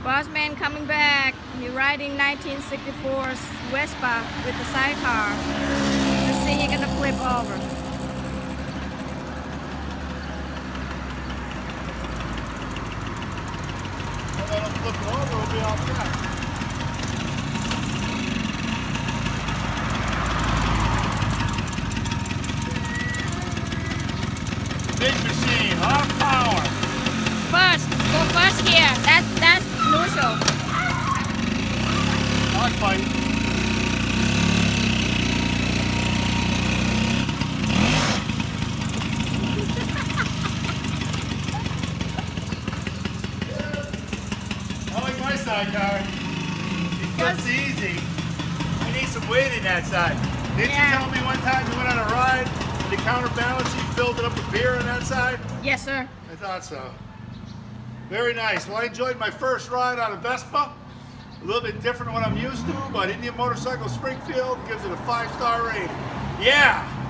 Bossman coming back. He riding 1964's Vespa with the sidecar. Let's see, he's gonna flip over. If I don't flip it over, we'll be all set. Big machine, hot power. First, go first here. That's neutral. Dog fight. I like my sidecar. It fits easy. I need some weight in that side. Didn't you tell me one time you went on a ride and to counterbalance you filled it up with beer on that side? Yes, sir. I thought so. Very nice. Well, I enjoyed my first ride on a Vespa. A little bit different than what I'm used to, but Indian Motorcycle Springfield gives it a 5-star rating. Yeah!